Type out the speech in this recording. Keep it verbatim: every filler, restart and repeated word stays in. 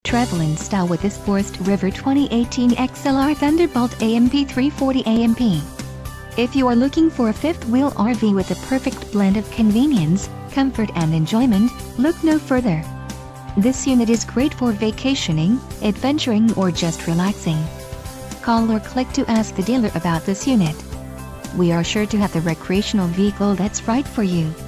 Travel in style with this Forest River twenty eighteen X L R Thunderbolt A M P three forty A M P. If you are looking for a fifth-wheel R V with a perfect blend of convenience, comfort and enjoyment, look no further. This unit is great for vacationing, adventuring or just relaxing. Call or click to ask the dealer about this unit. We are sure to have the recreational vehicle that's right for you.